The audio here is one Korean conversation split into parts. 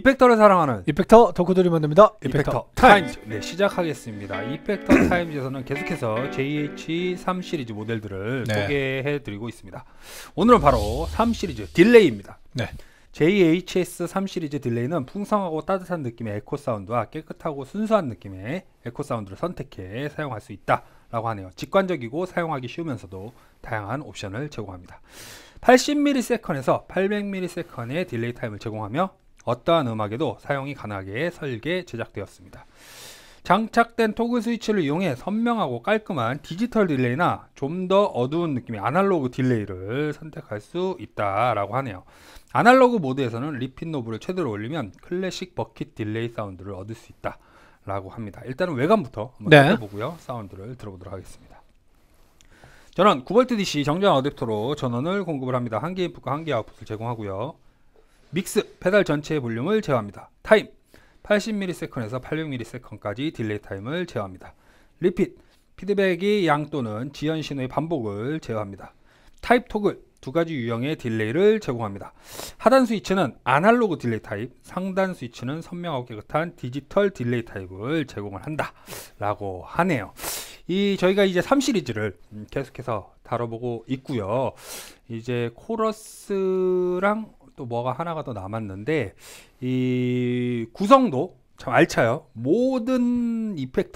이펙터를 사랑하는 이펙터 덕후들이 만듭니다. 이펙터 타임즈. 네, 시작하겠습니다. 이펙터 타임즈에서는 계속해서 JH3 시리즈 모델들을 소개해드리고 있습니다. 오늘은 바로 3 시리즈 딜레이입니다. 네. JHS3 시리즈 딜레이는 풍성하고 따뜻한 느낌의 에코 사운드와 깨끗하고 순수한 느낌의 에코 사운드를 선택해 사용할 수 있다라고 하네요. 직관적이고 사용하기 쉬우면서도 다양한 옵션을 제공합니다. 80ms에서 800ms의 딜레이 타임을 제공하며 어떠한 음악에도 사용이 가능하게 설계 제작되었습니다. 장착된 토글 스위치를 이용해 선명하고 깔끔한 디지털 딜레이나 좀 더 어두운 느낌의 아날로그 딜레이를 선택할 수 있다라고 하네요. 아날로그 모드에서는 리핏 노브를 최대로 올리면 클래식 버킷 딜레이 사운드를 얻을 수 있다라고 합니다. 일단은 외관부터 한번 살펴보고요. 사운드를 들어보도록 하겠습니다. 저는 9V DC 정전 어댑터로 전원을 공급을 합니다. 1개 인풋과 1개 아웃풋을 제공하고요. 믹스, 페달 전체의 볼륨을 제어합니다. 타임, 80ms에서 800ms까지 딜레이 타임을 제어합니다. 리핏, 피드백이 양 또는 지연 신호의 반복을 제어합니다. 타입 토글, 두 가지 유형의 딜레이를 제공합니다. 하단 스위치는 아날로그 딜레이 타입, 상단 스위치는 선명하고 깨끗한 디지털 딜레이 타입을 제공을 한다 라고 하네요. 저희가 이제 3 시리즈를 계속해서 다뤄보고 있고요. 이제 코러스랑 또 뭐가 하나가 더 남았는데, 이 구성도 참 알차요. 모든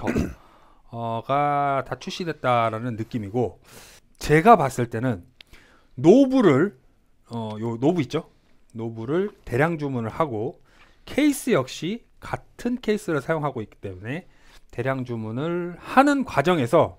이펙터가 다 출시됐다라는 느낌이고, 제가 봤을 때는 노브를 요 노브 있죠? 노브를 대량 주문을 하고 케이스 역시 같은 케이스를 사용하고 있기 때문에 대량 주문을 하는 과정에서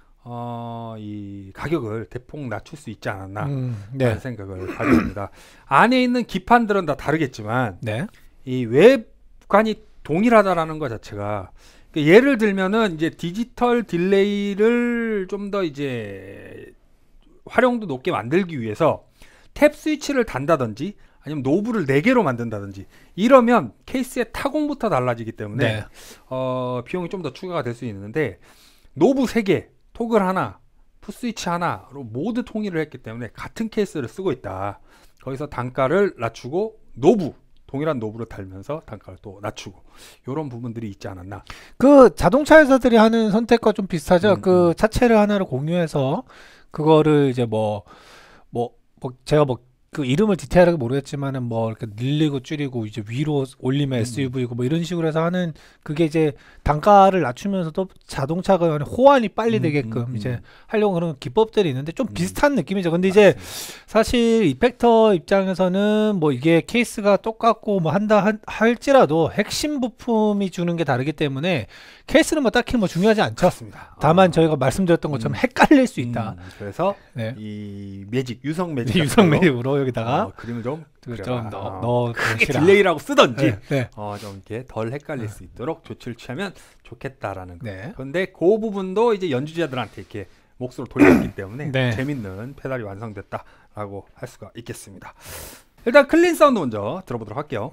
이 가격을 대폭 낮출 수 있지 않았나 라는 생각을 가집니다. 안에 있는 기판들은 다 다르겠지만 이 외관이 동일하다라는 것 자체가, 그러니까 예를 들면은 이제 디지털 딜레이를 좀 더 이제 활용도 높게 만들기 위해서 탭 스위치를 단다든지 아니면 노브를 4개로 만든다든지 이러면 케이스의 타공부터 달라지기 때문에 비용이 좀 더 추가가 될 수 있는데, 노브 3개, 토글 하나, 풋스위치 하나로 모두 통일을 했기 때문에 같은 케이스를 쓰고 있다. 거기서 단가를 낮추고 동일한 노브를 달면서 단가를 또 낮추고, 이런 부분들이 있지 않았나. 그 자동차 회사들이 하는 선택과 좀 비슷하죠. 그 차체를 하나를 공유해서 그거를 이제 제가 그 이름을 디테일하게 모르겠지만은 뭐 이렇게 늘리고 줄이고 이제 위로 올리면 SUV고 뭐 이런 식으로 해서 하는, 그게 이제 단가를 낮추면서도 자동차가 호환이 빨리 되게끔 이제 하려고 그런 기법들이 있는데 좀 비슷한 느낌이죠. 근데 이제 사실 이펙터 입장에서는 뭐 이게 케이스가 똑같고 뭐 할지라도 핵심 부품이 주는 게 다르기 때문에 케이스는 뭐 딱히 뭐 중요하지 않죠. 그렇습니다. 다만 저희가 말씀드렸던 것처럼 헷갈릴 수 있다. 그래서 이 유성 매직 유성매직으로 여기다가 그림을 좀 크게 딜레이라고 쓰던지 좀 이렇게 덜 헷갈릴 수 있도록 조치를 취하면 좋겠다라는 거. 그런데 그 부분도 이제 연주자들한테 이렇게 몫으로 돌렸기 때문에 재밌는 페달이 완성됐다라고 할 수가 있겠습니다. 일단 클린 사운드 먼저 들어보도록 할게요.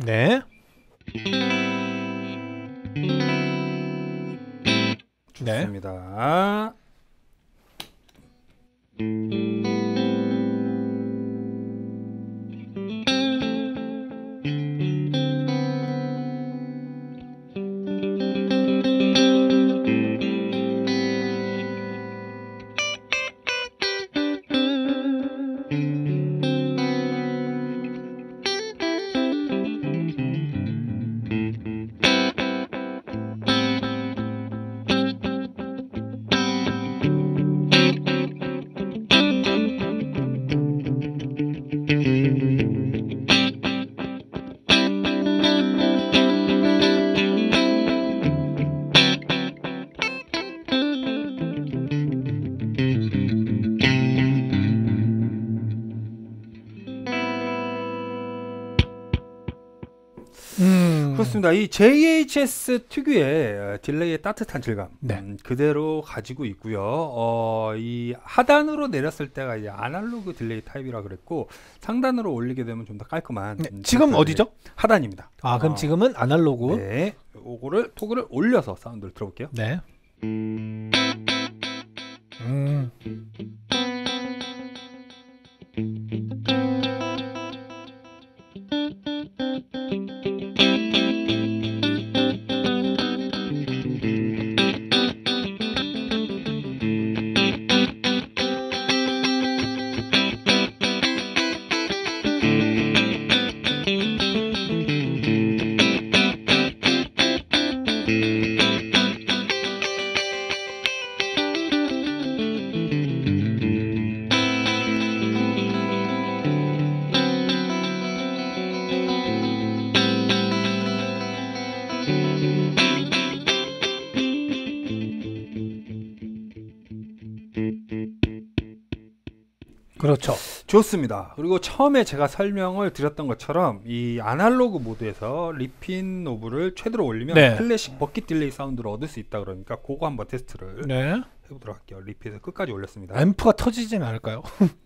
좋습니다. 그렇습니다. 이 JHS 특유의 딜레이의 따뜻한 질감 그대로 가지고 있고요. 이 하단으로 내렸을 때가 이제 아날로그 딜레이 타입이라 그랬고, 상단으로 올리게 되면 좀 더 깔끔한. 지금 어디죠? 하단입니다. 그럼 지금은 아날로그. 요거를 토글을 올려서 사운드를 들어볼게요. 그렇죠. 좋습니다. 그리고 처음에 제가 설명을 드렸던 것처럼 이 아날로그 모드에서 리핀 노브를 최대로 올리면 네. 클래식 버킷 딜레이 사운드를 얻을 수 있다 그러니까 그거 한번 테스트를 네. 해보도록 할게요. 리핏을 끝까지 올렸습니다. 앰프가 터지진 않을까요?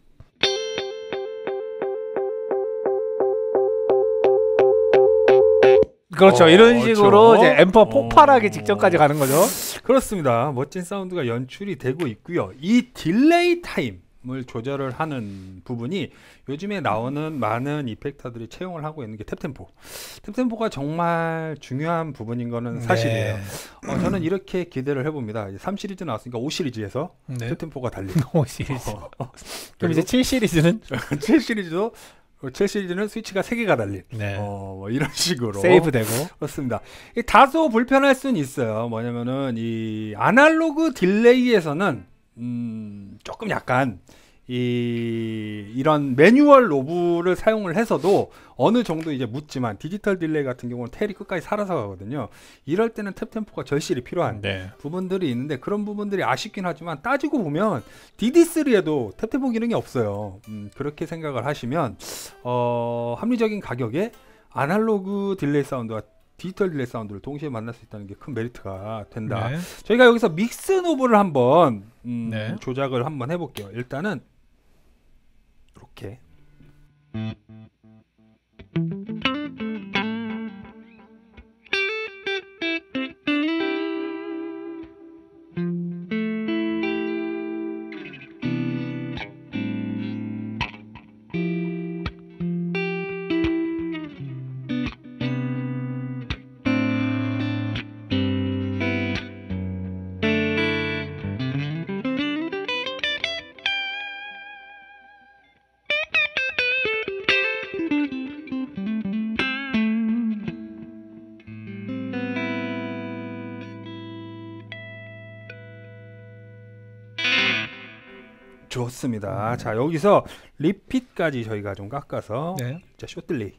그렇죠. 이런 식으로 그렇죠. 이제 앰프가 폭발하기 직전까지 가는 거죠. 그렇습니다. 멋진 사운드가 연출이 되고 있고요. 이 딜레이 타임을 조절을 하는 부분이 요즘에 나오는 많은 이펙터들이 채용을 하고 있는 게 탭템포. 탭템포가 정말 중요한 부분인 거는 사실이에요. 네. 저는 이렇게 기대를 해봅니다. 3 시리즈 나왔으니까 5 시리즈에서 네. 탭템포가 달린 5 시리즈. 그럼 이제 7 시리즈는 7 시리즈도 7 시리즈는 스위치가 3개가 달린 네. 뭐 이런 식으로 세이브되고. 그렇습니다. 다소 불편할 수는 있어요. 뭐냐면은 이 아날로그 딜레이에서는 조금 약간 이런 매뉴얼 노브를 사용을 해서도 어느 정도 이제 묻지만 디지털 딜레이 같은 경우는 텔이 끝까지 살아서 가거든요. 이럴 때는 탭템포가 절실히 필요한 네. 부분들이 있는데 그런 부분들이 아쉽긴 하지만 따지고 보면 DD3에도 탭템포 기능이 없어요. 그렇게 생각을 하시면 합리적인 가격에 아날로그 딜레이 사운드와 디지털 딜레이 사운드를 동시에 만날 수 있다는 게 큰 메리트가 된다. 네. 저희가 여기서 믹스 노브를 한번 네. 조작을 한번 해볼게요. 일단은 이렇게 좋습니다. 자, 여기서 리핏까지 저희가 좀 깎아서 네. 자, 숏 딜레이.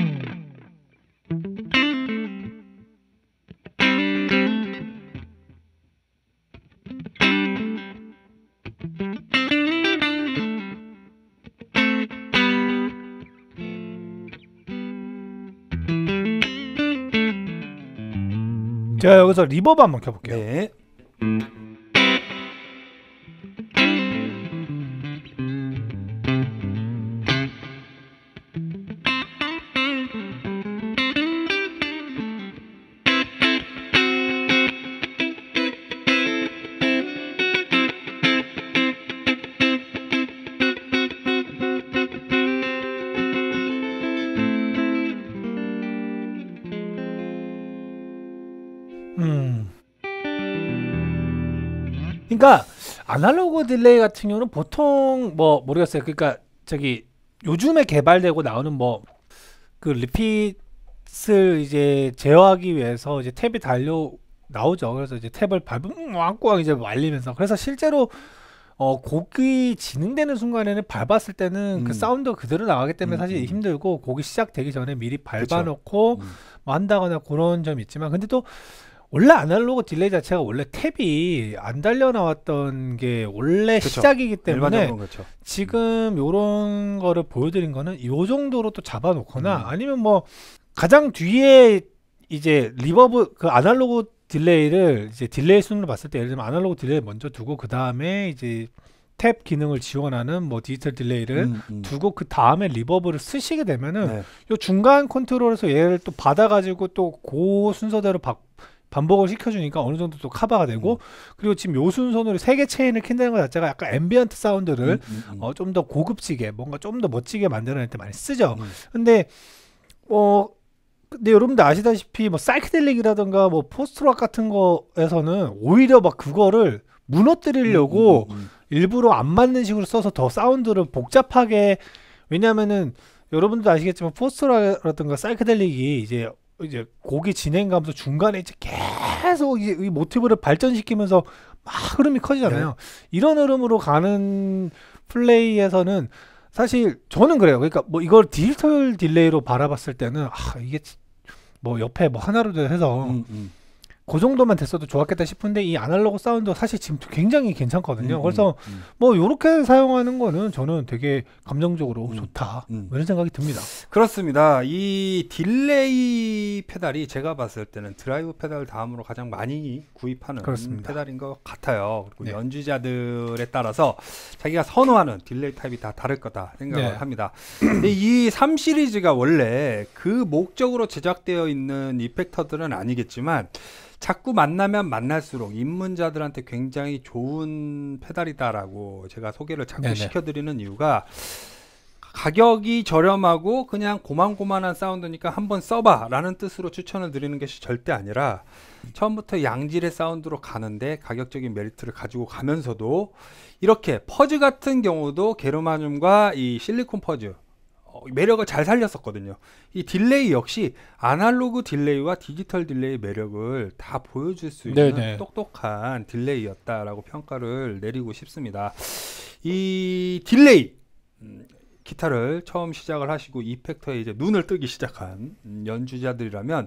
제가 여기서 리버브 한번 켜볼게요. 네. 그러니까 아날로그 딜레이 같은 경우는 보통 뭐 모르겠어요. 그러니까 저기 요즘에 개발되고 나오는 뭐 그 리핏을 이제 제어하기 위해서 이제 탭이 달려 나오죠. 그래서 이제 탭을 밟으면 꽝꽝 이제 말리면서 그래서 실제로 곡이 진행되는 순간에는 밟았을 때는 그 사운드가 그대로 나가기 때문에 사실 힘들고 곡이 시작되기 전에 미리 밟아놓고 뭐 한다거나 그런 점이 있지만 근데 또 원래 아날로그 딜레이 자체가 원래 탭이 안 달려 나왔던 게 원래 그쵸. 시작이기 때문에 일반적으로 그렇죠. 지금 요런 거를 보여드린 거는 요 정도로 또 잡아놓거나 아니면 뭐 가장 뒤에 이제 리버브 그 아날로그 딜레이를 이제 딜레이 순으로 봤을 때 예를 들면 아날로그 딜레이 먼저 두고 그 다음에 이제 탭 기능을 지원하는 뭐 디지털 딜레이를 두고 그 다음에 리버브를 쓰시게 되면은 네. 요 중간 컨트롤에서 얘를 또 받아가지고 또 그 순서대로 반복을 시켜주니까 어느 정도 또 커버가 되고 그리고 지금 요 순서로 3개 체인을 킨다는 것 자체가 약간 앰비언트 사운드를 좀 더 고급지게 뭔가 좀 더 멋지게 만들어낼 때 많이 쓰죠. 근데 근데 여러분들 아시다시피 뭐 사이키델릭이라든가 뭐 포스트락 같은 거에서는 오히려 막 그거를 무너뜨리려고 일부러 안 맞는 식으로 써서 더 사운드를 복잡하게 왜냐면은 여러분들도 아시겠지만 포스트락이라든가 사이키델릭이 이제 곡이 진행가면서 중간에 이제 계속 이제 이 모티브를 발전시키면서 막 흐름이 커지잖아요. 네. 이런 흐름으로 가는 플레이에서는 사실 저는 그래요. 그러니까 뭐 이걸 디지털 딜레이로 바라봤을 때는 이게 뭐 옆에 뭐 하나로 해서 그 정도만 됐어도 좋았겠다 싶은데 이 아날로그 사운드 사실 지금 굉장히 괜찮거든요. 그래서 뭐 요렇게 사용하는 거는 저는 되게 감정적으로 좋다 이런 생각이 듭니다. 그렇습니다. 이 딜레이 페달이 제가 봤을 때는 드라이브 페달 다음으로 가장 많이 구입하는 그렇습니다. 페달인 것 같아요. 그리고 네. 연주자들에 따라서 자기가 선호하는 딜레이 타입이 다 다를 거다 생각을 네. 합니다. 근데 이 3 시리즈가 원래 그 목적으로 제작되어 있는 이펙터들은 아니겠지만 자꾸 만나면 만날수록 입문자들한테 굉장히 좋은 페달이다라고 제가 소개를 자꾸 네네. 시켜드리는 이유가 가격이 저렴하고 그냥 고만고만한 사운드니까 한번 써봐 라는 뜻으로 추천을 드리는 것이 절대 아니라 처음부터 양질의 사운드로 가는데 가격적인 메리트를 가지고 가면서도 이렇게 퍼즈 같은 경우도 게르마늄과 이 실리콘 퍼즈 매력을 잘 살렸었거든요. 이 딜레이 역시 아날로그 딜레이와 디지털 딜레이의 매력을 다 보여줄 수 있는 네네. 똑똑한 딜레이였다라고 평가를 내리고 싶습니다. 이 딜레이 기타를 처음 시작을 하시고 이펙터에 이제 눈을 뜨기 시작한 연주자들이라면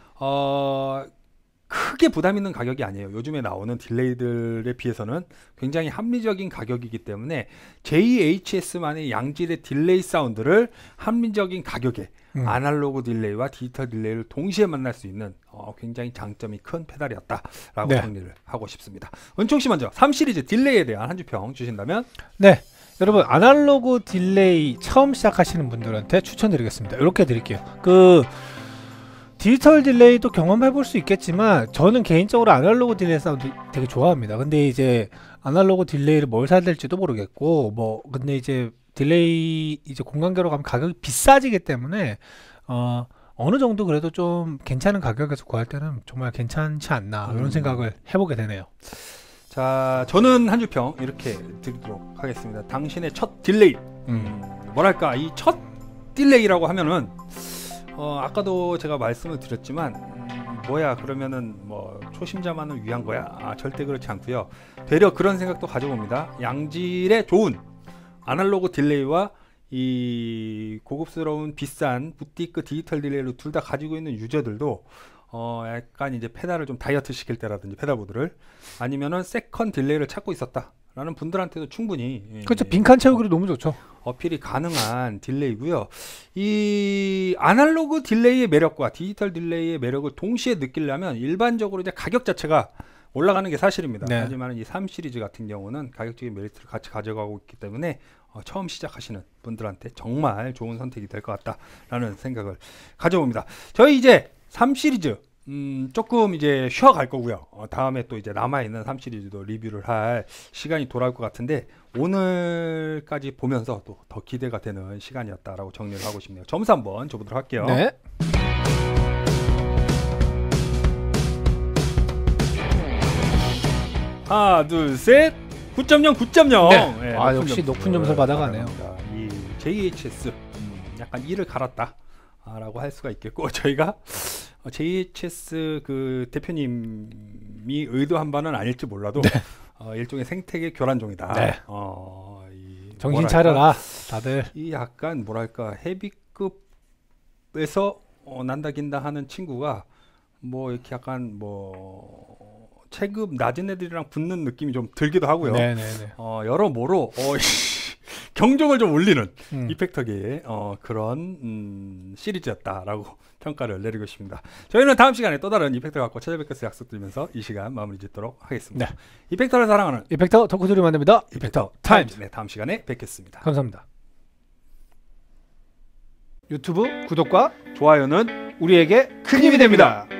크게 부담 있는 가격이 아니에요. 요즘에 나오는 딜레이들에 비해서는 굉장히 합리적인 가격이기 때문에 JHS만의 양질의 딜레이 사운드를 합리적인 가격에 아날로그 딜레이와 디지털 딜레이를 동시에 만날 수 있는 굉장히 장점이 큰 페달이었다라고 네. 정리를 하고 싶습니다. 은총씨 먼저 3 시리즈 딜레이에 대한 한 줄 평 주신다면? 네. 여러분 아날로그 딜레이 처음 시작하시는 분들한테 추천드리겠습니다. 이렇게 드릴게요. 그 디지털 딜레이도 경험해 볼 수 있겠지만 저는 개인적으로 아날로그 딜레이 사운드 되게 좋아합니다. 근데 이제 아날로그 딜레이를 뭘 사야 될지도 모르겠고 뭐 근데 이제 딜레이 이제 공간계로 가면 가격이 비싸지기 때문에 어느 정도 그래도 좀 괜찮은 가격에서 구할 때는 정말 괜찮지 않나 이런 생각을 해보게 되네요. 자, 저는 한 줄 평 이렇게 드리도록 하겠습니다. 당신의 첫 딜레이, 뭐랄까 이 첫 딜레이라고 하면은 아까도 제가 말씀을 드렸지만 뭐야 그러면은 뭐 초심자만을 위한 거야? 절대 그렇지 않고요. 되려 그런 생각도 가져봅니다. 양질의 좋은 아날로그 딜레이와 이 고급스러운 비싼 부티크 디지털 딜레이를 둘 다 가지고 있는 유저들도 약간 이제 페달을 좀 다이어트 시킬 때라든지 페달보드를 아니면은 세컨 딜레이를 찾고 있었다 라는 분들한테도 충분히 그렇죠. 빈칸 채우기로 너무 좋죠. 어필이 가능한 딜레이고요. 이 아날로그 딜레이의 매력과 디지털 딜레이의 매력을 동시에 느끼려면 일반적으로 이제 가격 자체가 올라가는 게 사실입니다. 네. 하지만 이 3 시리즈 같은 경우는 가격적인 메리트를 같이 가져가고 있기 때문에 처음 시작하시는 분들한테 정말 좋은 선택이 될 것 같다라는 생각을 가져봅니다. 저희 이제 3 시리즈 조금 이제 쉬어갈 거고요. 다음에 또 이제 남아있는 3 시리즈도 리뷰를 할 시간이 돌아올 것 같은데 오늘까지 보면서 또 더 기대가 되는 시간이었다라고 정리를 하고 싶네요. 점수 한번 줘보도록 할게요. 네. 하나, 둘, 셋. 9.0, 9.0. 네. 네, 아, 역시 높은 점수를 받아가네요. 이 JHS 약간 이를 갈았다 라고 할 수가 있겠고 저희가 JHS 그 대표님이 의도한 바는 아닐지 몰라도 네. 일종의 생태계 교란종이다. 네. 정신 뭐랄까, 차려라 다들. 이 약간 뭐랄까 헤비급에서 난다 긴다 하는 친구가 뭐 이렇게 약간 뭐 체급 낮은 애들이랑 붙는 느낌이 좀 들기도 하고요. 네네네. 여러모로 경종을 좀 울리는 이펙터계의 그런 시리즈였다라고 평가를 내리고 싶습니다. 저희는 다음 시간에 또 다른 이펙터 갖고 찾아뵙겠습니다. 약속드리면서 이 시간 마무리 짓도록 하겠습니다. 네. 이펙터를 사랑하는 이펙터 덕후들이 만듭니다. 이펙터 타임즈. 네, 다음 시간에 뵙겠습니다. 감사합니다. 유튜브 구독과 좋아요는 우리에게 큰 힘이 됩니다.